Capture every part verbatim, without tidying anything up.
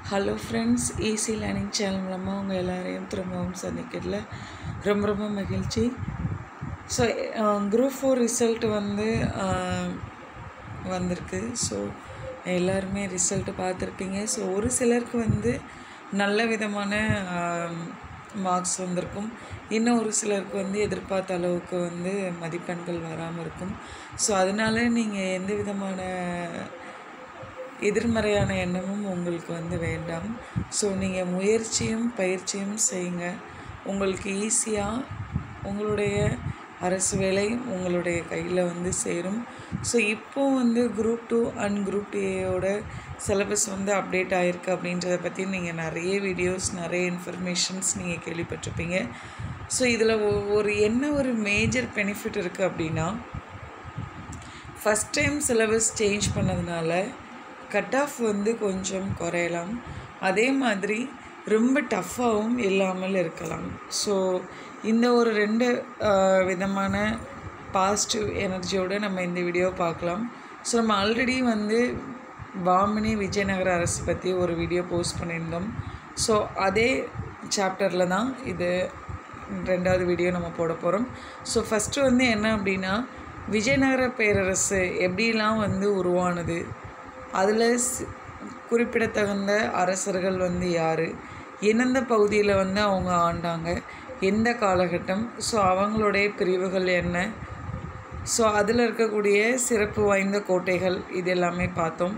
Hello friends, easy learning channel மூலமாக உங்கள் எல்லோரையும் திரும்பவும் சந்திக்கிறதுல ரொம்ப ரொம்ப மகிழ்ச்சி. ஸோ குரூப் ஃபோர் ரிசல்ட் வந்து வந்திருக்கு. ஸோ எல்லாருமே ரிசல்ட்டு பார்த்துருப்பீங்க. ஸோ ஒரு சிலருக்கு வந்து நல்ல விதமான மார்க்ஸ் வந்திருக்கும், இன்னும் ஒரு சிலருக்கு வந்து எதிர்பார்த்த அளவுக்கு வந்து மதிப்பெண்கள் வராமல் இருக்கும். ஸோ அதனால நீங்கள் எந்த விதமான எதிர்மறையான எண்ணமும் உங்களுக்கு வந்து வேண்டாம். ஸோ நீங்கள் முயற்சியும் பயிற்சியும் செய்யுங்க. உங்களுக்கு ஈஸியாக உங்களுடைய அரசு வேலை உங்களுடைய கையில் வந்து சேரும். ஸோ இப்போது வந்து குரூப் டூ அண்ட் குரூப் ஏயோட சிலபஸ் வந்து அப்டேட் ஆகிருக்கு அப்படின்றத பற்றி நீங்கள் நிறைய வீடியோஸ் நிறைய இன்ஃபர்மேஷன்ஸ் நீங்கள் கேள்விப்பட்டிருப்பீங்க. ஸோ இதில் ஒரு என்ன ஒரு மேஜர் பெனிஃபிட் இருக்குது அப்படின்னா, ஃபஸ்ட் டைம் சிலபஸ் சேஞ்ச் பண்ணதுனால கட் ஆஃப் வந்து கொஞ்சம் குறையலாம், அதே மாதிரி ரொம்ப டஃப்பாகவும் இல்லாமல் இருக்கலாம். ஸோ இந்த ஒரு ரெண்டு விதமான பாசிட்டிவ் எனர்ஜியோடு நம்ம இந்த வீடியோ பார்க்கலாம். ஸோ நம்ம ஆல்ரெடி வந்து பாமினி விஜயநகர அரசு பற்றி ஒரு வீடியோ போஸ்ட் பண்ணியிருந்தோம். ஸோ அதே சாப்டரில் தான் இது ரெண்டாவது வீடியோ நம்ம போட போகிறோம். ஸோ ஃபஸ்ட்டு வந்து என்ன அப்படின்னா, விஜயநகர பேரரசு எப்படிலாம் வந்து உருவானது, அதில் குறிப்பிடத்தகுந்த அரசர்கள் வந்து யார், எந்தெந்த பகுதியில் வந்து அவங்க ஆண்டாங்க, எந்த காலகட்டம், ஸோ அவங்களுடைய பிரிவுகள் என்ன, ஸோ அதில் இருக்கக்கூடிய சிறப்பு வாய்ந்த கோட்டைகள், இது எல்லாமே பார்த்தோம்.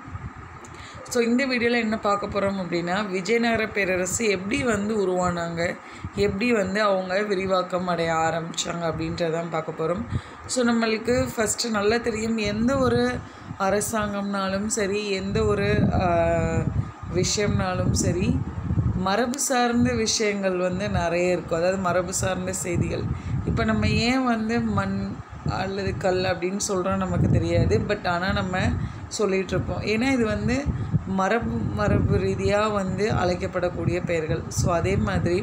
ஸோ இந்த வீடியோவில் என்ன பார்க்க போகிறோம் அப்படின்னா, விஜயநகர பேரரசு எப்படி வந்து உருவானாங்க, எப்படி வந்து அவங்க விரிவாக்கம் அடைய ஆரம்பித்தாங்க அப்படின்றதான் பார்க்க போகிறோம். ஸோ நம்மளுக்கு ஃபஸ்ட்டு நல்லா தெரியும், எந்த ஒரு அரசாங்கம்னாலும் சரி, எந்த ஒரு விஷயம்னாலும் சரி, மரபு சார்ந்த விஷயங்கள் வந்து நிறைய இருக்கும். அதாவது மரபு சார்ந்த செய்திகள். இப்போ நம்ம ஏன் வந்து மண் அல்லது கல் அப்படின்னு சொல்கிறோம் நமக்கு தெரியாது, பட் ஆனால் நம்ம சொல்லிகிட்ருப்போம். ஏன்னா இது வந்து மரபு மரபு ரீதியாக வந்து அழைக்கப்படக்கூடிய பெயர்கள். ஸோ அதே மாதிரி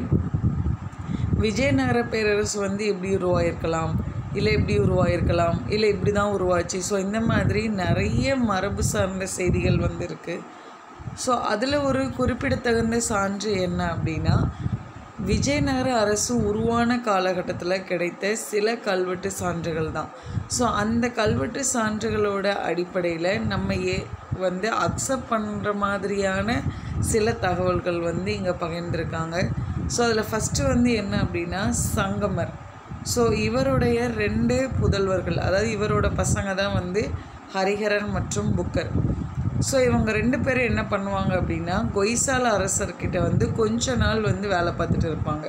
விஜயநகர பேரரசு வந்து எப்படி உருவாயிருக்கலாம், இல்லை எப்படி உருவாயிருக்கலாம், இல்லை இப்படி தான் உருவாச்சு. ஸோ இந்த மாதிரி நிறைய மரபு சார்ந்த செய்திகள் வந்து இருக்குது. ஸோ அதில் ஒரு குறிப்பிடத்தகுந்த சான்று என்ன அப்படின்னா, விஜயநகர அரசு உருவான காலகட்டத்தில் கிடைத்த சில கல்வெட்டு சான்றுகள் தான். ஸோ அந்த கல்வெட்டு சான்றுகளோட அடிப்படையில் நம்ம ஏ வந்து அக்செப்ட் பண்ணுற மாதிரியான சில தகவல்கள் வந்து இங்கே பகிர்ந்துருக்காங்க. ஸோ அதில் ஃபஸ்ட்டு வந்து என்ன அப்படின்னா, சங்கமர். ஸோ இவருடைய ரெண்டு புதல்வர்கள், அதாவது இவரோட பசங்க தான் வந்து ஹரிஹரன் மற்றும் புக்கர். ஸோ இவங்க ரெண்டு பேரும் என்ன பண்ணுவாங்க அப்படின்னா, கொய்சால அரசர்கிட்ட வந்து கொஞ்ச நாள் வந்து வேலை பார்த்துட்டு இருப்பாங்க.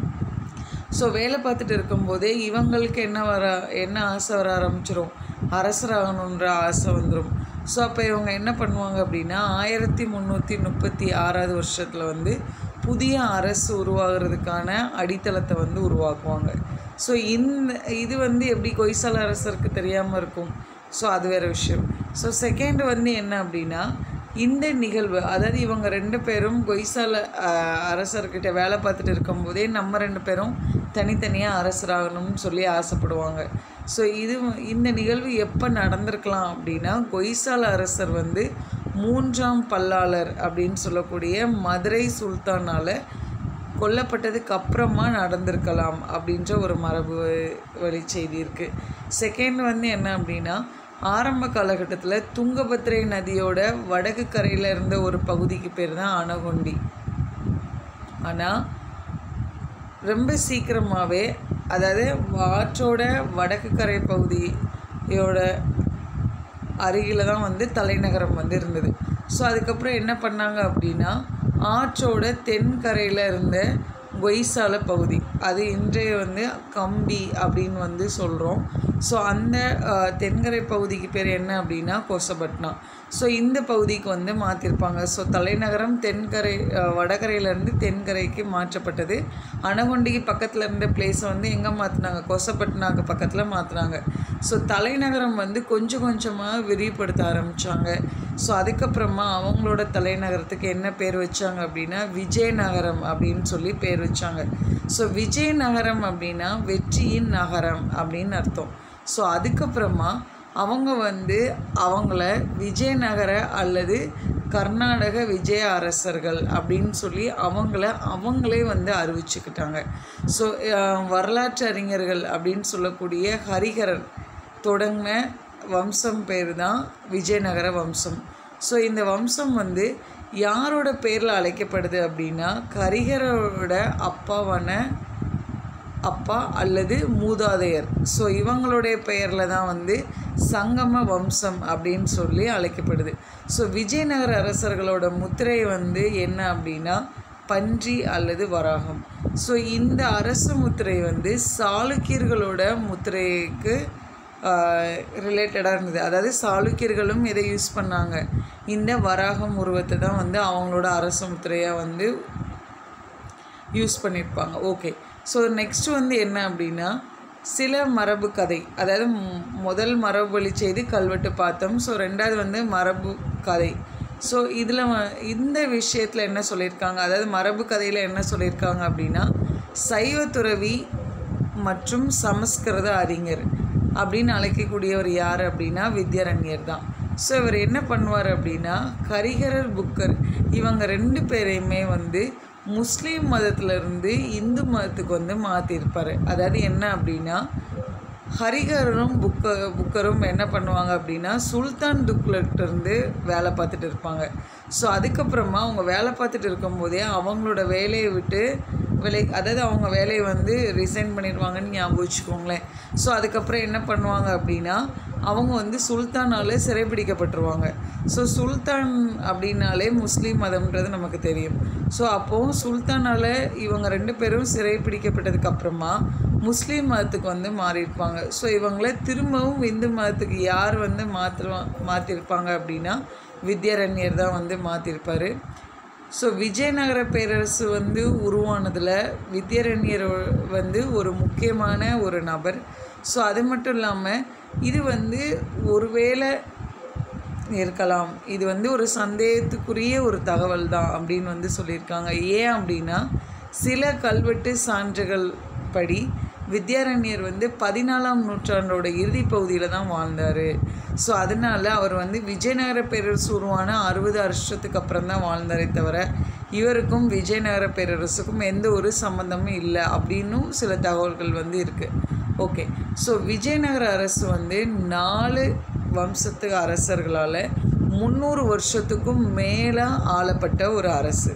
ஸோ வேலை பார்த்துட்டு இருக்கும்போதே இவங்களுக்கு என்ன வர என்ன ஆசை வர ஆரம்பிச்சிடும், அரசராகணுன்ற ஆசை வந்துடும். ஸோ அப்போ இவங்க என்ன பண்ணுவாங்க அப்படின்னா, ஆயிரத்தி முந்நூற்றி முப்பத்தி ஆறாவது வருஷத்தில் வந்து புதிய அரசு உருவாகிறதுக்கான அடித்தளத்தை வந்து உருவாக்குவாங்க. ஸோ இந்த இது வந்து எப்படி கொய்சால அரசருக்கு தெரியாமல் இருக்கும், ஸோ அது வேறு விஷயம். ஸோ செகண்ட் வந்து என்ன அப்படின்னா, இந்த நிகழ்வு, அதாவது இவங்க ரெண்டு பேரும் கொய்சால அரசர்கிட்ட வேலை பார்த்துட்டு இருக்கும்போதே நம்ம ரெண்டு பேரும் தனித்தனியாக அரசராகணும்னு சொல்லி ஆசைப்படுவாங்க. ஸோ இது இந்த நிகழ்வு எப்போ நடந்திருக்கலாம் அப்படின்னா, கொய்சால அரசர் வந்து மூன்றாம் பல்லாளர் அப்படின்னு சொல்லக்கூடிய மதுரை சுல்தானால் கொல்லப்பட்டதுக்கு அப்புறமா நடந்திருக்கலாம் அப்படின்ற ஒரு மரபு வழி செய்தி இருக்குது. செகண்ட் வந்து என்ன அப்படின்னா, ஆரம்ப காலகட்டத்தில் துங்கபத்ரை நதியோட வடக்கு கரையில் இருந்த ஒரு பகுதிக்கு பேர் தான் அணகொண்டி. ஆனால் ரொம்ப சீக்கிரமாகவே, அதாவது ஆற்றோட வடக்கு கரை பகுதியோட அருகில் தான் வந்து தலைநகரம் வந்து இருந்தது. ஸோ அதுக்கப்புறம் என்ன பண்ணாங்க அப்படின்னா, ஆற்றோட தென்கரையில் இருந்த கொய்சால பகுதி, அது இன்றைய வந்து கம்பி அப்படின்னு வந்து சொல்கிறோம். ஸோ அந்த தென்கரை பகுதிக்கு பேர் என்ன அப்படின்னா கொசபட்னா. ஸோ இந்த பகுதிக்கு வந்து மாற்றிருப்பாங்க. ஸோ தலைநகரம் தென்கரை வடகரையிலேருந்து தென்கரைக்கு மாற்றப்பட்டது. அணகொண்டிக்கு பக்கத்தில் இருந்த பிளேஸை வந்து எங்கே மாற்றினாங்க, கொசபட்னாக்கு பக்கத்தில் மாற்றினாங்க. ஸோ தலைநகரம் வந்து கொஞ்சம் கொஞ்சமாக விரிவுபடுத்த ஆரம்பித்தாங்க. ஸோ அதுக்கப்புறமா அவங்களோட தலைநகரத்துக்கு என்ன பேர் வச்சாங்க அப்படின்னா, விஜயநகரம் அப்படின்னு சொல்லி பேர் வச்சாங்க. ஸோ விஜயநகரம் அப்படின்னா வெற்றியின் நகரம் அப்படின்னு அர்த்தம். ஸோ அதுக்கப்புறமா அவங்க வந்து அவங்கள விஜயநகர அல்லது கர்நாடக விஜய அரசர்கள் அப்படின்னு சொல்லி அவங்கள அவங்களே வந்து அறிவிச்சுக்கிட்டாங்க. ஸோ வரலாற்று அறிஞர்கள் அப்படின்னு சொல்லக்கூடிய ஹரிஹரர் தொடங்கின வம்சம் பேர் தான் விஜயநகர வம்சம். ஸோ இந்த வம்சம் வந்து யாரோட பேரில் அழைக்கப்படுது அப்படின்னா ஹரிஹரோட அப்பாவான அப்பா அல்லது மூதாதையர். ஸோ இவங்களுடைய பெயரில் தான் வந்து சங்கம வம்சம் அப்படின்னு சொல்லி அழைக்கப்படுது. ஸோ விஜயநகர அரசர்களோட முத்திரை வந்து என்ன அப்படின்னா பன்றி அல்லது வராகம். ஸோ இந்த அரச முத்திரை வந்து சாளுக்கியர்களோட முத்திரைக்கு ரிலேட்டடாக இருந்தது. அதாவது சாளுக்கியர்களும் இதை யூஸ் பண்ணாங்க. இந்த வராகம் உருவத்தை தான் வந்து அவங்களோட அரச முத்திரையாக வந்து யூஸ் பண்ணியிருப்பாங்க. ஓகே, ஸோ நெக்ஸ்ட் வந்து என்ன அப்படின்னா சில மரபு கதை. அதாவது முதல் மரபு வழி செய்தி கல்வெட்டு பார்த்தோம். ஸோ ரெண்டாவது வந்து மரபு கதை. ஸோ இதில் இந்த விஷயத்தில் என்ன சொல்லியிருக்காங்க, அதாவது மரபு கதையில் என்ன சொல்லியிருக்காங்க அப்படின்னா சைவ துறவி மற்றும் சமஸ்கிருத அறிஞர் அப்படின்னு அழைக்கக்கூடியவர் யார் அப்படின்னா வித்யாரண்யர் தான். ஸோ இவர் என்ன பண்ணுவார் அப்படின்னா ஹரிஹரர் புக்கர் இவங்க ரெண்டு பேரையுமே வந்து முஸ்லீம் மதத்திலிருந்து இந்து மதத்துக்கு வந்து மாற்றிருப்பார். அதாவது என்ன அப்படின்னா ஹரிஹரரும் புக்க புக்கரும் என்ன பண்ணுவாங்க அப்படின்னா சுல்தான் துக்ளக்லேருந்து வேலை பார்த்துட்டு இருப்பாங்க. ஸோ அதுக்கப்புறமா அவங்க வேலை பார்த்துட்டு இருக்கும்போதே அவங்களோட வேலையை விட்டு வேலை அதாவது அவங்க வேலையை வந்து ரிசைன் பண்ணிடுவாங்கன்னு ஞாபகம் வச்சுக்கோங்களேன். ஸோ அதுக்கப்புறம் என்ன பண்ணுவாங்க அப்படின்னா அவங்க வந்து சுல்தானால் சிறைப்பிடிக்கப்பட்டுருவாங்க. ஸோ சுல்தான் அப்படின்னாலே முஸ்லீம் மதம்ன்றது நமக்கு தெரியும். ஸோ அப்போது சுல்தானால் இவங்க ரெண்டு பேரும் சிறைப்பிடிக்கப்பட்டதுக்கப்புறமா முஸ்லீம் மதத்துக்கு வந்து மாறியிருப்பாங்க. ஸோ இவங்கள திரும்பவும் இந்து மதத்துக்கு யார் வந்து மாற்றுவா மாற்றிருப்பாங்க அப்படின்னா வித்யாரண்யர் தான் வந்து மாற்றிருப்பார். ஸோ விஜயநகர பேரரசு வந்து உருவானதில் வித்யாரண்யர் வந்து ஒரு முக்கியமான ஒரு நபர். ஸோ அது மட்டும் இல்லாமல் இது வந்து ஒருவேளை இருக்கலாம், இது வந்து ஒரு சந்தேகத்துக்குரிய ஒரு தகவல் தான் அப்படின்னு வந்து சொல்லியிருக்காங்க. ஏன் அப்படின்னா சில கல்வெட்டு சான்றுகள் படி வித்யாரண்யர் வந்து பதினாலாம் நூற்றாண்டோட இறுதி பகுதியில் தான் வாழ்ந்தார். ஸோ அதனால் அவர் வந்து விஜயநகர பேரரசு உருவான அறுபது வருஷத்துக்கு அப்புறம் தான் வாழ்ந்தாரே தவிர இவருக்கும் விஜயநகர பேரரசுக்கும் எந்த ஒரு சம்மந்தமும் இல்லை அப்படின்னும் சில தகவல்கள் வந்து இருக்குது. ஓகே, ஸோ விஜயநகர அரசு வந்து நாலு வம்சத்து அரசர்களால் முந்நூறு வருஷத்துக்கும் மேலே ஆளப்பட்ட ஒரு அரசு.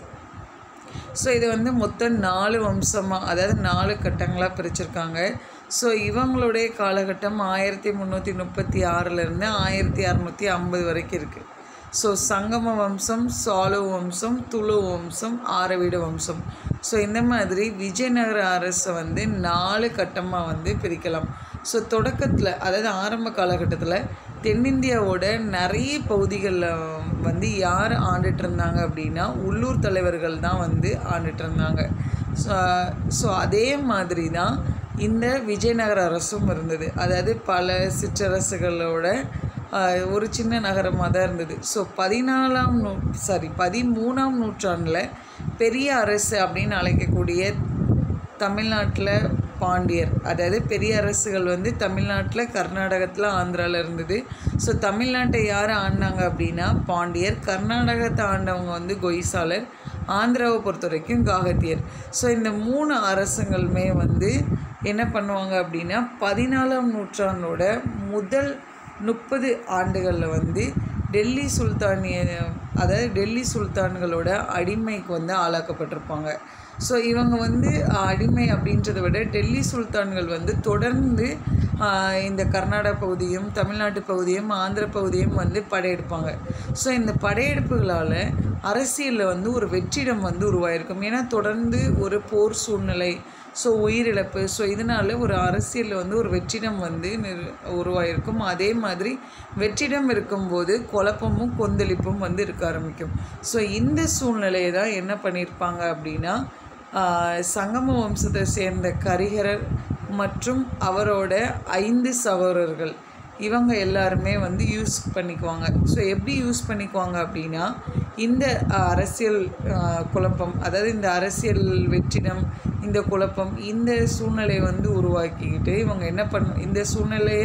ஸோ இது வந்து மொத்தம் நாலு வம்சமாக அதாவது நாலு கட்டங்களாக பிரிச்சிருக்காங்க. ஸோ இவங்களுடைய காலகட்டம் ஆயிரத்தி முந்நூற்றி முப்பத்தி ஆறிலேருந்து ஆயிரத்தி அறநூற்றி ஐம்பது வரைக்கும் இருக்குது. ஸோ சங்கம வம்சம், சாலு வம்சம், துளு வம்சம், ஆரவீடு வம்சம். ஸோ இந்த மாதிரி விஜயநகர அரசை வந்து நாலு கட்டமாக வந்து பிரிக்கலாம். ஸோ தொடக்கத்தில் அதாவது ஆரம்ப காலகட்டத்தில் தென்னிந்தியாவோட நிறைய பகுதிகளில் வந்து யார் ஆண்டுட்டு இருந்தாங்க அப்படின்னா உள்ளூர் தலைவர்கள் தான் வந்து ஆண்டுட்டு இருந்தாங்க. ஸோ ஸோ அதே மாதிரி தான் இந்த விஜயநகர அரசும் இருந்தது. அதாவது பல சிற்றரசுகளோட ஒரு சின்ன நகரமாக தான் இருந்தது. ஸோ பதினாலாம் நூ சாரி பதிமூணாம் நூற்றாண்டில் பெரிய அரசு அப்படின்னு அழைக்கக்கூடிய தமிழ்நாட்டில் பாண்டியர், அதாவது பெரிய அரசுகள் வந்து தமிழ்நாட்டில் கர்நாடகத்தில் ஆந்திராவில் இருந்தது. ஸோ தமிழ்நாட்டை யார் ஆண்டாங்க அப்படின்னா பாண்டியர், கர்நாடகத்தை ஆண்டவங்க வந்து கொய்சாலர், ஆந்திராவை பொறுத்த வரைக்கும் காகத்தியர். ஸோ இந்த மூணு அரசுங்களுமே வந்து என்ன பண்ணுவாங்க அப்படின்னா பதினாலாம் நூற்றாண்டோட முதல் முப்பது ஆண்டுகளில் வந்து டெல்லி சுல்தானிய அதாவது டெல்லி சுல்தான்களோட அடிமைக்கு வந்து ஆளாக்கப்பட்டிருப்பாங்க. ஸோ இவங்க வந்து அடிமை அப்படின்றத விட டெல்லி சுல்தான்கள் வந்து தொடர்ந்து இந்த கர்நாடக பகுதியும் தமிழ்நாட்டு பகுதியும் ஆந்திர பகுதியும் வந்து படையெடுப்பாங்க. ஸோ இந்த படையெடுப்புகளால் அரசியலில் வந்து ஒரு வெற்றிடம் வந்து உருவாயிருக்கும். ஏன்னா தொடர்ந்து ஒரு போர் சூழ்நிலை, ஸோ உயிரிழப்பு, ஸோ இதனால் ஒரு அரசியலில் வந்து ஒரு வெற்றிடம் வந்து நிர் உருவாயிருக்கும். அதே மாதிரி வெற்றிடம் இருக்கும்போது குழப்பமும் கொந்தளிப்பும் வந்து இருக்க ஆரம்பிக்கும். ஸோ இந்த சூழ்நிலையை தான் என்ன பண்ணியிருப்பாங்க அப்படின்னா சங்கம வம்சத்தை சேர்ந்த ஹரிஹரர் மற்றும் அவரோட ஐந்து சகோதரர்கள் இவங்க எல்லாருமே வந்து யூஸ் பண்ணிக்குவாங்க. ஸோ எப்படி யூஸ் பண்ணிக்குவாங்க அப்படின்னா இந்த அரசியல் குழப்பம், அதாவது இந்த அரசியல் வெற்றிடம், இந்த குழப்பம், இந்த சூழ்நிலையை வந்து உருவாக்கிக்கிட்டு இவங்க என்ன பண்ண இந்த சூழ்நிலையை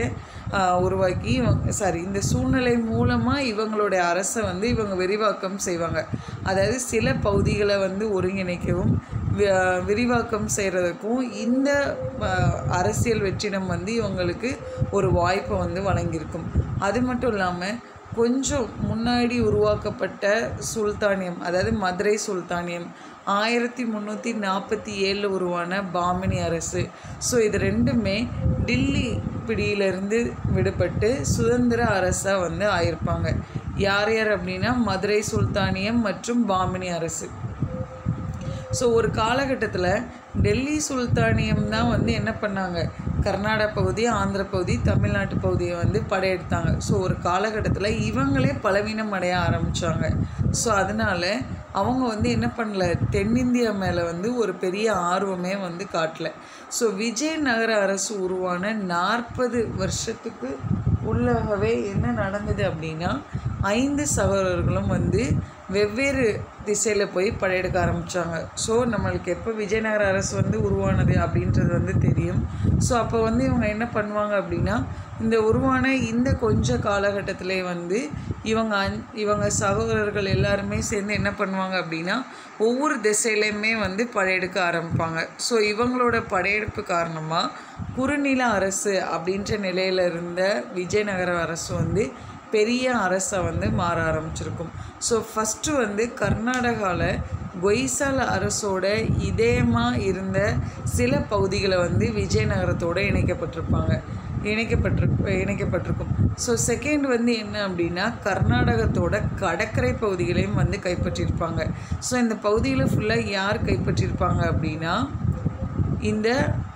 உருவாக்கி இவங்க சாரி இந்த சூழ்நிலை மூலமாக இவங்களுடைய அரசை வந்து இவங்க விரிவாக்கம் செய்வாங்க. அதாவது சில பகுதிகளை வந்து ஒருங்கிணைக்கவும் விரிவாக்கம் செய்கிறதுக்கும் இந்த அரசியல் வெற்றிடம் வந்து இவங்களுக்கு ஒரு வாய்ப்பை வந்து வழங்கியிருக்கும். அது மட்டும் இல்லாமல் கொஞ்சம் முன்னாடி உருவாக்கப்பட்ட சுல்தானியம், அதாவது மதுரை சுல்தானியம், ஆயிரத்தி முந்நூற்றி நாற்பத்தி ஏழில் உருவான பாமினி அரசு. ஸோ இது ரெண்டுமே டில்லி பிடியிலிருந்து விடுபட்டு சுதந்திர அரசாக வந்து ஆயிருப்பாங்க. யார் யார் அப்படின்னா மதுரை சுல்தானியம் மற்றும் பாமினி அரசு. ஸோ ஒரு காலகட்டத்தில் டெல்லி சுல்தானியம் தான் வந்து என்ன பண்ணாங்க, கர்நாடக பகுதி, ஆந்திர பகுதி, தமிழ்நாட்டு பகுதியை வந்து படையெடுத்தாங்க. ஸோ ஒரு காலகட்டத்தில் இவங்களே பலவீனம் அடைய ஆரம்பித்தாங்க. ஸோ அதனால் அவங்க வந்து என்ன பண்ணல, தென்னிந்தியா மேலே வந்து ஒரு பெரிய ஆர்வமே வந்து காட்டல. ஸோ விஜயநகர அரசு உருவான நாற்பது வருஷத்துக்கு உள்ளாகவே என்ன நடந்தது அப்படின்னா ஐந்து சகோதரர்களும் வந்து வெவ்வேறு திசையில் போய் படையெடுக்க ஆரம்பித்தாங்க. ஸோ நம்மளுக்கு எப்போ விஜயநகர அரசு வந்து உருவானது அப்படின்றது வந்து தெரியும். ஸோ அப்போ வந்து இவங்க என்ன பண்ணுவாங்க அப்படின்னா இந்த உருவான இந்த கொஞ்ச காலகட்டத்திலே வந்து இவங்க அந் இவங்க சகோதரர்கள் எல்லாருமே சேர்ந்து என்ன பண்ணுவாங்க அப்படின்னா ஒவ்வொரு திசையிலையுமே வந்து படையெடுக்க ஆரம்பிப்பாங்க. ஸோ இவங்களோட படையெடுப்பு காரணமாக குறுநில அரசு அப்படின்ற நிலையில் இருந்த விஜயநகர அரசு வந்து பெரிய அரசை வந்து மாற ஆரம்பிச்சிருக்கும். ஸோ ஃபஸ்ட்டு வந்து கர்நாடகாவில் கொய்சால அரசோட இதயமாக இருந்த சில பகுதிகளை வந்து விஜயநகரத்தோடு இணைக்கப்பட்டிருப்பாங்க இணைக்கப்பட்டிரு இணைக்கப்பட்டிருக்கும். ஸோ செகண்ட் வந்து என்ன அப்படின்னா கர்நாடகத்தோட கடற்கரை பகுதிகளையும் வந்து கைப்பற்றியிருப்பாங்க. ஸோ இந்த பகுதியில் ஃபுல்லாக யார் கைப்பற்றியிருப்பாங்க அப்படின்னா இந்த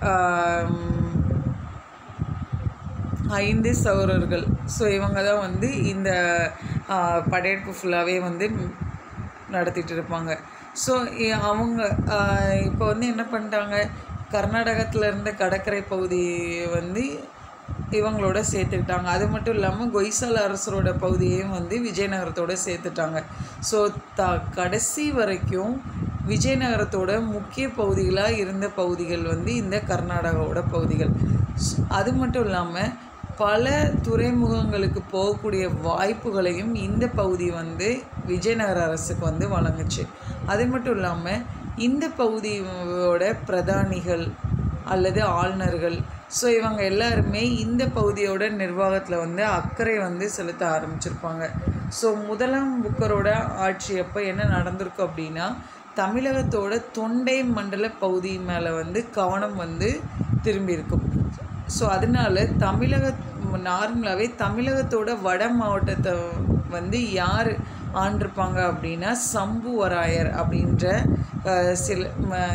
ஐந்து சகோதரர்கள். ஸோ இவங்க தான் வந்து இந்த படையெடுப்பு ஃபுல்லாகவே வந்து நடத்திட்டு இருப்பாங்க. ஸோ அவங்க இப்போ வந்து என்ன பண்ணிட்டாங்க, கர்நாடகத்தில் இருந்த கடற்கரை பகுதியை வந்து இவங்களோட சேர்த்துக்கிட்டாங்க. அது மட்டும் இல்லாமல் கொய்சால அரசரோட பகுதியையும் வந்து விஜயநகரத்தோடு சேர்த்துட்டாங்க. ஸோ த கடைசி வரைக்கும் விஜயநகரத்தோட முக்கிய பகுதிகளாக இருந்த பகுதிகள் வந்து இந்த கர்நாடகாவோட பகுதிகள். அது மட்டும் இல்லாமல் பல துறைமுகங்களுக்கு போகக்கூடிய வாய்ப்புகளையும் இந்த பகுதி வந்து விஜயநகர அரசுக்கு வந்து வழங்குச்சு. அது மட்டும் இல்லாமல் இந்த பகுதியோட பிரதானிகள் அல்லது ஆளுநர்கள், ஸோ இவங்க எல்லாருமே இந்த பகுதியோட நிர்வாகத்தில் வந்து அக்கறை வந்து செலுத்த ஆரம்பிச்சிருப்பாங்க. ஸோ முதலாம் புக்கரோட ஆட்சி அப்போ என்ன நடந்திருக்கும் அப்படின்னா தமிழகத்தோட தொண்டை மண்டல பகுதி மேலே வந்து கவனம் வந்து திரும்பியிருக்கும். ஸோ அதனால தமிழக நார்மலாகவே தமிழகத்தோட வட மாவட்டத்தை வந்து யார் ஆண்டிருப்பாங்க அப்படின்னா சம்புவராயர் அப்படின்ற சில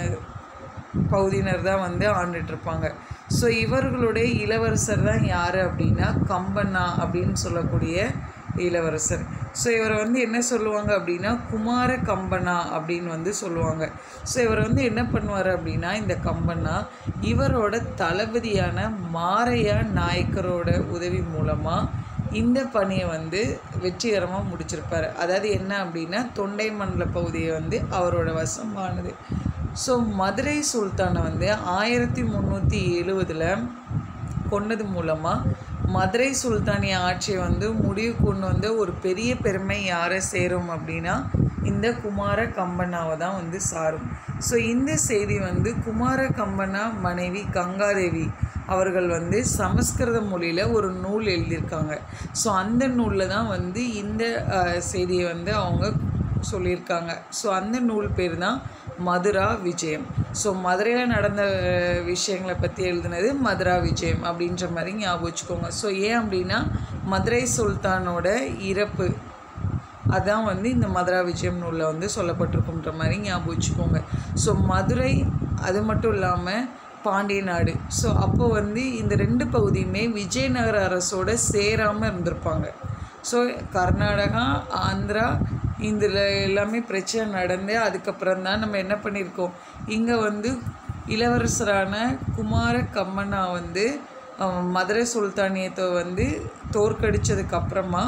பகுதியினர் தான் வந்து ஆண்டுட்ருப்பாங்க. ஸோ இவர்களுடைய இளவரசர் தான் யார் அப்படின்னா கம்பண்ணா அப்படின்னு சொல்லக்கூடிய இளவரசர். ஸோ இவரை வந்து என்ன சொல்லுவாங்க அப்படின்னா குமார கம்பண்ணா அப்படின்னு வந்து சொல்லுவாங்க. ஸோ இவர் வந்து என்ன பண்ணுவார் அப்படின்னா இந்த கம்பண்ணா இவரோட தளபதியான மாரையா நாயக்கரோட உதவி மூலமாக இந்த பணியை வந்து வெற்றிகரமாக முடிச்சிருப்பார். அதாவது என்ன அப்படின்னா தொண்டை மண்டல பகுதியை வந்து அவரோட வசமானது. ஸோ மதுரை சுல்தானை வந்து ஆயிரத்தி முந்நூற்றி எழுவதில் கொண்டது மூலமாக மதுரை சுல்தானிய ஆட்சியை வந்து முடிவு கொண்டு வந்து ஒரு பெரிய பெருமை யாரை சேரும் அப்படின்னா இந்த குமார கம்பண்ணாவை தான் வந்து சாரும். ஸோ இந்த செய்தி வந்து குமார கம்பண்ணா மனைவி கங்காதேவி அவர்கள் வந்து சமஸ்கிருத மொழியில் ஒரு நூல் எழுதியிருக்காங்க. ஸோ அந்த நூலில் தான் வந்து இந்த செய்தியை வந்து அவங்க சொல்லியிருக்காங்க. ஸோ அந்த நூல் பேர் தான் மதுரா விஜயம். ஸோ மதுரையில் நடந்த விஷயங்களை பற்றி எழுதுனது மதுரா விஜயம் அப்படின்ற மாதிரி ஞாபகம் வச்சுக்கோங்க. ஸோ ஏன் அப்படின்னா மதுரை சுல்தானோட இறப்பு அதான் வந்து இந்த மதுரா விஜயம் நூலில் வந்து சொல்லப்பட்டிருக்குன்ற மாதிரி ஞாபகம் வச்சுக்கோங்க. ஸோ மதுரை அது மட்டும் இல்லாமல் பாண்டிய நாடு. ஸோ அப்போ வந்து இந்த ரெண்டு பகுதியுமே விஜயநகர அரசோட சேராமல் இருந்திருப்பாங்க. ஸோ கர்நாடகா ஆந்திரா இதில் எல்லாமே பிரச்சனை நடந்து அதுக்கப்புறம் தான் நம்ம என்ன பண்ணியிருக்கோம், இங்கே வந்து இளவரசரான குமார கம்மண்ணா வந்து மதுரை சுல்தானியத்தை வந்து தோற்கடித்ததுக்கப்புறமா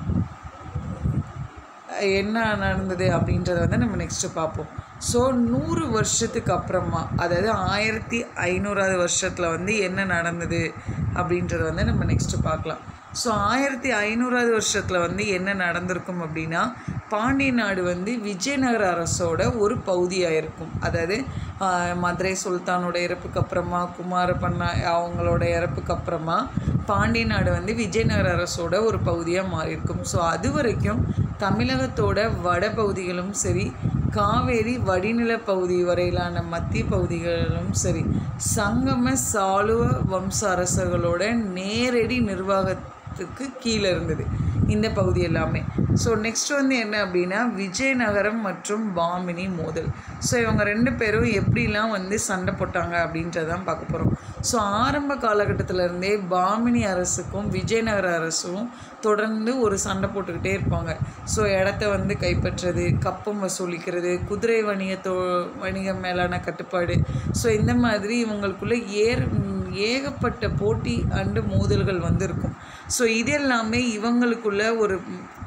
என்ன நடந்தது அப்படின்றத வந்து நம்ம நெக்ஸ்ட்டு பார்ப்போம். ஸோ நூறு வருஷத்துக்கு அப்புறமா அதாவது ஆயிரத்தி ஐநூறாவது வருஷத்தில் வந்து என்ன நடந்தது அப்படின்றத வந்து நம்ம நெக்ஸ்ட்டு பார்க்கலாம். ஸோ ஆயிரத்தி ஐநூறாவது வருஷத்தில் வந்து என்ன நடந்திருக்கும் அப்படின்னா, பாண்டிய நாடு வந்து விஜயநகர அரசோட ஒரு பகுதியாக இருக்கும். அதாவது மதுரை சுல்தானோட இறப்புக்கு அப்புறமா, குமாரப்பண்ணா அவங்களோட இறப்புக்கு அப்புறமா பாண்டிய நாடு வந்து விஜயநகர அரசோட ஒரு பகுதியாக மாறியிருக்கும். ஸோ அது வரைக்கும் தமிழகத்தோட வட பகுதிகளும் சரி, காவேரி வடிநில பகுதி வரையிலான மத்திய பகுதிகளும் சரி, சங்கம சாளுவ வம்ச அரசர்களோட நேரடி நிர்வாகத்துக்கு கீழே இருந்தது இந்த பகுதி எல்லாமே. ஸோ நெக்ஸ்ட் வந்து என்ன அப்படின்னா, விஜயநகரம் மற்றும் பாமினி மோதல். ஸோ இவங்க ரெண்டு பேரும் எப்படிலாம் வந்து சண்டை போட்டாங்க அப்படின்றதான் பார்க்க போகிறோம். ஸோ ஆரம்ப காலகட்டத்திலேருந்தே பாமினி அரசுக்கும் விஜயநகர அரசும் தொடர்ந்து ஒரு சண்டை போட்டுக்கிட்டே இருப்பாங்க. ஸோ இடத்த வந்து கைப்பற்றுறது, கப்பம் வசூலிக்கிறது, குதிரை வணிகத்தோ வணிகம் மேலான கட்டுப்பாடு. ஸோ இந்த மாதிரி இவங்களுக்குள்ள ஏர் ஏகப்பட்ட போட்டி அண்டு மோதல்கள் வந்து இருக்கும். ஸோ இது எல்லாமே இவங்களுக்குள்ள ஒரு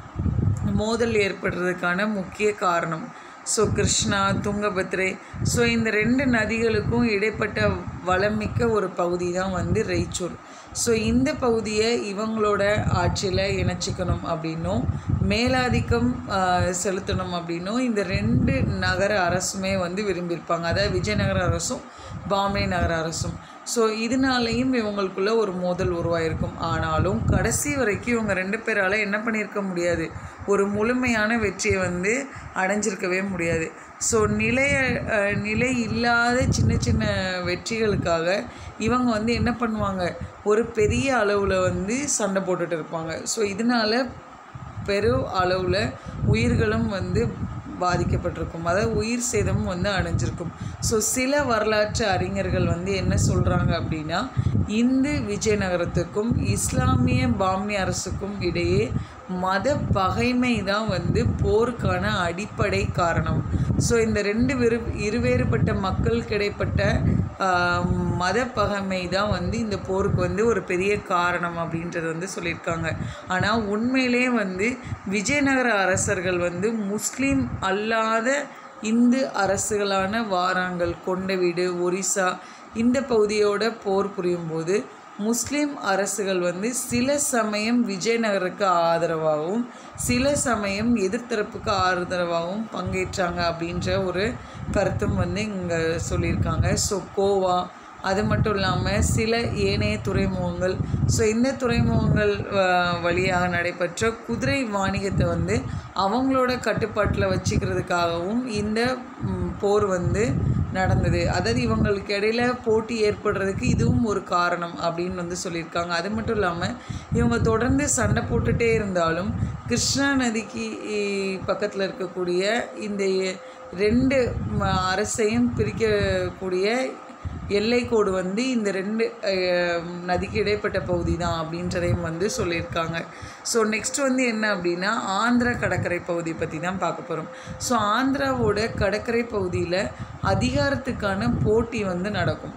மோதல் ஏற்படுறதுக்கான முக்கிய காரணம். ஸோ கிருஷ்ணா, துங்கபத்ரை, ஸோ இந்த ரெண்டு நதிகளுக்கும் இடைப்பட்ட வளமிக்க ஒரு பகுதி தான் வந்து ரெய்ச்சூர். ஸோ இந்த பகுதியை இவங்களோட ஆட்சியில் இணைச்சிக்கணும் அப்படின்னும் மேலாதிக்கம் செலுத்தணும் அப்படின்னும் இந்த ரெண்டு நகர அரசுமே வந்து விரும்பியிருப்பாங்க. அதாவது விஜயநகர அரசும் பாமினி நகர அரசும். ஸோ இதனாலேயும் இவங்களுக்குள்ள ஒரு மோதல் உருவாயிருக்கும். ஆனாலும் கடைசி வரைக்கும் இவங்க ரெண்டு பேரால் என்ன பண்ணியிருக்க முடியாது, ஒரு முழுமையான வெற்றியை வந்து அடைஞ்சிருக்கவே முடியாது. ஸோ நிலைய நிலை இல்லாத சின்ன சின்ன வெற்றிகளுக்காக இவங்க வந்து என்ன பண்ணுவாங்க, ஒரு பெரிய அளவில் வந்து சண்டை போட்டுட்டு இருப்பாங்க. ஸோ இதனால் பெரும் அளவில் உயிர்களும் வந்து பாதிக்கப்பட்டிருக்கும், அதாவது உயிர் சேதமும் வந்து அடைஞ்சிருக்கும். ஸோ சில வரலாற்று அறிஞர்கள் வந்து என்ன சொல்கிறாங்க அப்படின்னா, இந்து விஜயநகரத்துக்கும் இஸ்லாமிய பாமினி அரசுக்கும் இடையே மத பகைமை தான் வந்து போருக்கான அடிப்படை காரணம். ஸோ இந்த ரெண்டு வெறு இருவேறுபட்ட மக்களுக்கு இடைப்பட்ட மத பகைமை தான் வந்து இந்த போருக்கு வந்து ஒரு பெரிய காரணம் அப்படின்றது வந்து சொல்லியிருக்காங்க. ஆனால் உண்மையிலே வந்து விஜயநகர அரசர்கள் வந்து முஸ்லீம் அல்லாத இந்து அரசுகளான வாராங்கல், கொண்டவீடு, ஒரிசா இந்த பகுதியோட போர் புரியும் போது முஸ்லீம் அரசுகள் வந்து சில சமயம் விஜயநகருக்கு ஆதரவாகவும் சில சமயம் எதிர்த்தரப்புக்கு ஆதரவாகவும் பங்கேற்றாங்க அப்படின்ற ஒரு கருத்தும் வந்து இங்கே சொல்லியிருக்காங்க. ஸோ கோவா, அது மட்டும் இல்லாமல் சில ஏனைய துறைமுகங்கள், ஸோ இந்த துறைமுகங்கள் வழியாக நடைபெற்ற குதிரை வாணிகத்தை வந்து அவங்களோட கட்டுப்பாட்டில் வச்சுக்கிறதுக்காகவும் இந்த போர் வந்து நடந்தது. அதாவது இவங்களுக்கு இடையில போட்டி ஏற்படுறதுக்கு இதுவும் ஒரு காரணம் அப்படின்னு வந்து சொல்லியிருக்காங்க. அது மட்டும் இல்லாமல் இவங்க தொடர்ந்து சண்டை போட்டுகிட்டே இருந்தாலும் கிருஷ்ணா நதிக்கு பக்கத்தில் இருக்கக்கூடிய இந்த ரெண்டு அரசையும் பிரிக்கக்கூடிய எல்லை கோடு வந்து இந்த ரெண்டு நதிக்கு இடைப்பட்ட பகுதி தான் அப்படின்றதையும் வந்து சொல்லியிருக்காங்க. ஸோ நெக்ஸ்ட் வந்து என்ன அப்படின்னா, ஆந்திரா கடற்கரை பகுதி பற்றி தான் பார்க்க போகிறோம். ஸோ ஆந்திராவோட கடற்கரை பகுதியில் அதிகாரத்துக்கான போட்டி வந்து நடக்கும்.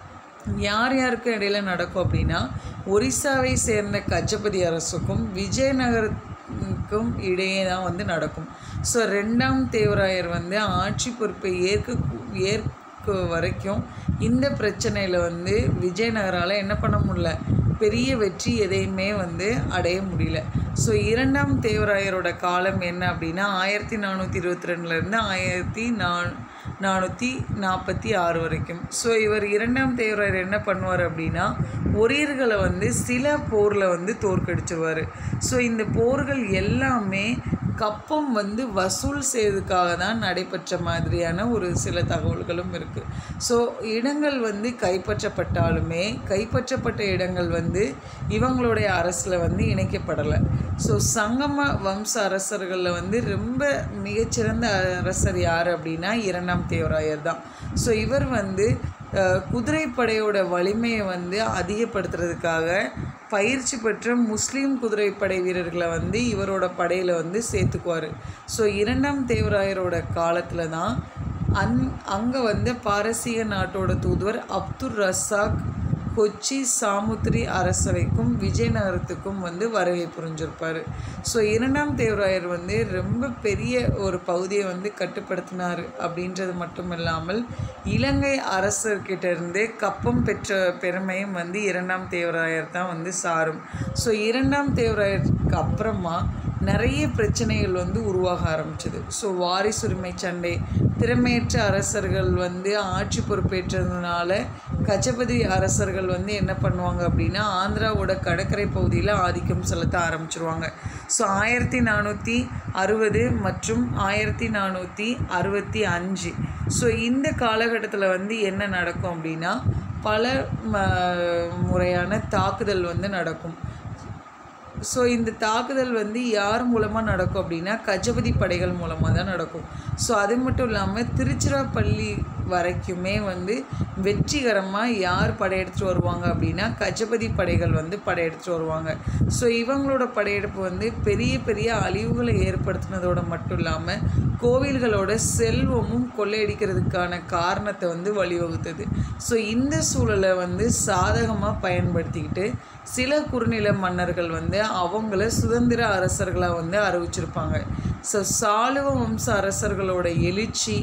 யார் யாருக்கும் இடையில நடக்கும் அப்படின்னா, ஒரிசாவை சேர்ந்த கஜபதி அரசுக்கும் விஜயநகருக்கும் இடையே தான் வந்து நடக்கும். ஸோ ரெண்டாம் தேவராயர் வந்து ஆட்சி பொறுப்பை ஏற்க ஏற்க வரைக்கும் இந்த பிரச்சனையில் வந்து விஜயநகரால் என்ன பண்ண முடியல, பெரிய வெற்றி எதையுமே வந்து அடைய முடியல. ஸோ இரண்டாம் தேவராயரோட காலம் என்ன அப்படின்னா, ஆயிரத்தி நானூற்றி இருபத்தி ரெண்டுலேருந்து ஆயிரத்தி நா நானூற்றி நாற்பத்தி ஆறு வரைக்கும். ஸோ இவர் இரண்டாம் தேவராயர் என்ன பண்ணுவார் அப்படின்னா, ஒரியர்களை வந்து சில போரில் வந்து தோற்கடிச்சிருவார். ஸோ இந்த போர்கள் எல்லாமே கப்பம் வந்து வசூல் செய்வதற்காக தான் நடைபெற்ற மாதிரியான ஒரு சில தகவல்களும் இருக்குது. ஸோ இடங்கள் வந்து கைப்பற்றப்பட்டாலுமே கைப்பற்றப்பட்ட இடங்கள் வந்து இவங்களுடைய அரசில் வந்து இணைக்கப்படலை. ஸோ சங்கம வம்ச அரசர்களில் வந்து ரொம்ப மிகச்சிறந்த அரசர் யார் அப்படின்னா இரண்டாம் தேவராயர் தான். ஸோ இவர் வந்து குதிரைப்படையோட வலிமையை வந்து அதிகப்படுத்துறதுக்காக பயிற்சி பெற்ற முஸ்லீம் குதிரைப்படை வீரர்களை வந்து இவரோட படையில் வந்து சேர்த்துக்குவார். ஸோ இரண்டாம் தேவராயரோட காலத்தில் தான் அந் அங்கே வந்து பாரசீக நாட்டோட தூதுவர் அப்துல் ரசாக் கொச்சி சாமுத்திரி அரசவைக்கும் விஜயநகரத்துக்கும் வந்து வருகை புரிஞ்சிருப்பார். ஸோ இரண்டாம் தேவராயர் வந்து ரொம்ப பெரிய ஒரு பகுதியை வந்து கட்டுப்படுத்தினார் அப்படின்றது மட்டும் இல்லாமல் இலங்கை அரசர்கிட்ட இருந்து கப்பம் பெற்ற பெருமையும் வந்து இரண்டாம் தேவராயர் தான் வந்து சாரும். ஸோ இரண்டாம் தேவராயருக்கு அப்புறமா நிறைய பிரச்சனைகள் வந்து உருவாக ஆரம்பிச்சது. ஸோ வாரிசுரிமை சண்டை, திறமையற்ற அரசர்கள் வந்து ஆட்சி பொறுப்பேற்றதுனால கஜபதி அரசர்கள் வந்து என்ன பண்ணுவாங்க அப்படின்னா ஆந்திராவோட கடற்கரை பகுதியில் ஆதிக்கம் செலுத்த ஆரம்பிச்சிருவாங்க. ஸோ ஆயிரத்தி நானூற்றி அறுபது மற்றும் ஆயிரத்தி நானூற்றி அறுபத்தி அஞ்சு ஸோ இந்த காலகட்டத்தில் வந்து என்ன நடக்கும் அப்படின்னா பல முறையான தாக்குதல் வந்து நடக்கும். ஸோ இந்த தாக்குதல் வந்து யார் மூலமாக நடக்கும் அப்படின்னா கஜபதி படைகள் மூலமாக தான் நடக்கும். ஸோ அது மட்டும் இல்லாமல் திருச்சிராப்பள்ளி வரைக்குமே வந்து வெற்றிகரமாக யார் படையெடுத்துட்டு வருவாங்க அப்படின்னா கஜபதி படைகள் வந்து படையெடுத்துட்டு வருவாங்க. ஸோ இவங்களோட படையெடுப்பு வந்து பெரிய பெரிய அழிவுகளை ஏற்படுத்தினதோடு மட்டும் இல்லாமல் கோவில்களோட செல்வமும் கொள்ளையடிக்கிறதுக்கான காரணத்தை வந்து வழிவகுத்தது. ஸோ இந்த சூழலை வந்து சாதகமாக பயன்படுத்திக்கிட்டு சில குறுநில மன்னர்கள் வந்து அவங்கள சுதந்திர அரசர்களாக வந்து அறிவிச்சிருப்பாங்க. ஸோ சாளுவ வம்ச அரசர்களோட எழுச்சி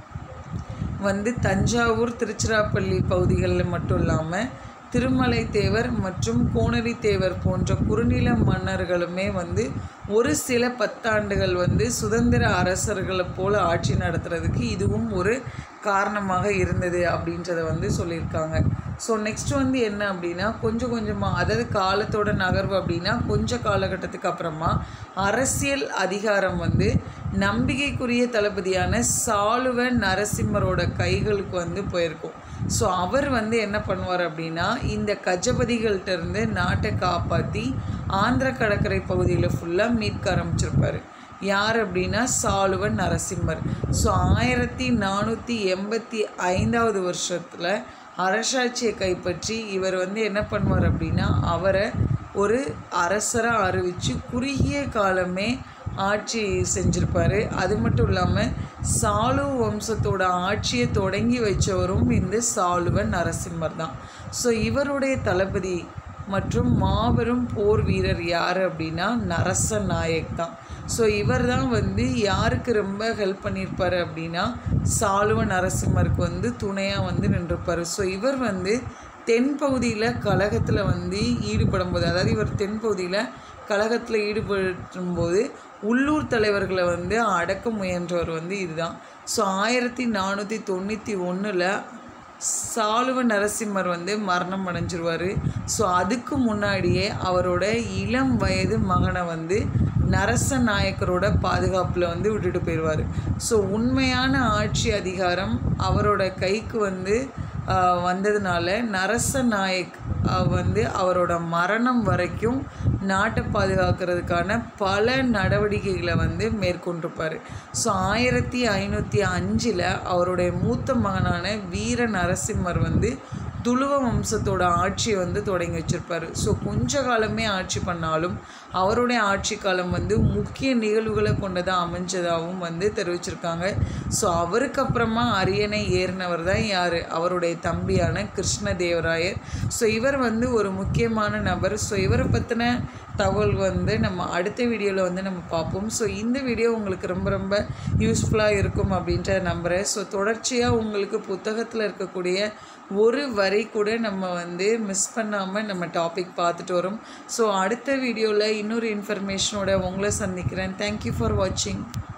வந்து தஞ்சாவூர் திருச்சிராப்பள்ளி பகுதிகளில் மட்டும் இல்லாமல் திருமலை தேவர் மற்றும் கோனரி தேவர் போன்ற குறுநில மன்னர்களுமே வந்து ஒரு சில பத்தாண்டுகள் வந்து சுதந்திர அரசர்களை போல் ஆட்சி நடத்துறதுக்கு இதுவும் ஒரு காரணமாக இருந்தது அப்படின்றத வந்து சொல்லியிருக்காங்க. ஸோ நெக்ஸ்ட் வந்து என்ன அப்படின்னா கொஞ்சம் கொஞ்சமாக அதாவது காலத்தோட நகர்வு அப்படின்னா கொஞ்சம் காலகட்டத்துக்கு அப்புறமா அரசியல் அதிகாரம் வந்து நம்பிக்கைக்குரிய தளபதியான சாளுவ நரசிம்மரோட கைகளுக்கு வந்து போயிருக்கும். ஸோ அவர் வந்து என்ன பண்ணுவார் அப்படின்னா இந்த கஜபதிகள்கிட்ட இருந்து நாட்டை காப்பாற்றி ஆந்திர கடற்கரை பகுதியில் ஃபுல்லாக மீட்க ஆரம்பிச்சிருப்பார். யார் அப்படின்னா சாளுவ நரசிம்மர். ஸோ ஆயிரத்தி நானூற்றி எண்பத்தி ஐந்தாவது வருஷத்தில் அரசாட்சியை கைப்பற்றி இவர் வந்து என்ன பண்ணுவார் அப்படின்னா அவரை ஒரு அரசராக அறிவித்து குறுகிய காலமே ஆட்சி செஞ்சுருப்பார். அது மட்டும் இல்லாமல் சாளுவ வம்சத்தோட ஆட்சியை தொடங்கி வச்சவரும் இந்த சாளுவ நரசிம்மர் தான். ஸோ இவருடைய தளபதி மற்றும் மாபெரும் போர் வீரர் யார் அப்படின்னா நரச நாயக் தான். ஸோ இவர் தான் வந்து யாருக்கு ரொம்ப ஹெல்ப் பண்ணியிருப்பார் அப்படின்னா சாளுவ நரசிம்மருக்கு வந்து துணையாக வந்து நின்றுப்பார். ஸோ இவர் வந்து தென்பகுதியில் கழகத்தில் வந்து ஈடுபடும் போது அதாவது இவர் தென்பகுதியில் கழகத்தில் ஈடுபடும் போது உள்ளூர் தலைவர்களை வந்து அடக்க முயன்றவர் வந்து இதுதான். ஸோ ஆயிரத்தி நானூற்றி தொண்ணூற்றி ஒன்றில் சாளுவ நரசிம்மர் வந்து மரணம் அடைஞ்சிருவார். ஸோ அதுக்கு முன்னாடியே அவரோட இளம் வயது மகனை வந்து நரச நாயக்கரோட பாதுகாப்பில் வந்து விட்டுட்டு போயிடுவார். ஸோ உண்மையான ஆட்சி அதிகாரம் அவரோட கைக்கு வந்து வந்ததுனால நரச நாயக் வந்து அவரோட மரணம் வரைக்கும் நாட்டை பாதுகாக்கிறதுக்கான பல நடவடிக்கைகளை வந்து மேற்கொண்டிருப்பார். ஸோ ஆயிரத்தி ஐநூற்றி அஞ்சில் அவருடைய மூத்த மகனான வீர நரசிம்மர் வந்து துளுவ வம்சத்தோட ஆட்சியை வந்து தொடங்கி வச்சிருப்பார். ஸோ கொஞ்ச காலமே ஆட்சி பண்ணாலும் அவருடைய ஆட்சி காலம் வந்து முக்கிய நிகழ்வுகளை கொண்டதாக அமைஞ்சதாகவும் வந்து தெரிவிச்சிருக்காங்க. ஸோ அவருக்கு அப்புறமா அரியணை ஏறினவர் தான் யார் அவருடைய தம்பியான கிருஷ்ணதேவராயர். ஸோ இவர் வந்து ஒரு முக்கியமான நபர். ஸோ இவரை பற்றின தகவல் வந்து நம்ம அடுத்த வீடியோவில் வந்து நம்ம பார்ப்போம். ஸோ இந்த வீடியோ உங்களுக்கு ரொம்ப ரொம்ப யூஸ்ஃபுல்லாக இருக்கும் அப்படின்ற நம்புகிறேன். ஸோ தொடர்ச்சியாக உங்களுக்கு புத்தகத்தில் இருக்கக்கூடிய ஒரு வரி கூட நம்ம வந்து மிஸ் பண்ணாமல் நம்ம டாபிக் பார்த்துட்டு வரோம். ஸோ அடுத்த வீடியோவில் இன்னொரு இன்ஃபர்மேஷனோட உங்களை சந்திக்கிறேன். தேங்க்யூ ஃபார் வாட்சிங்.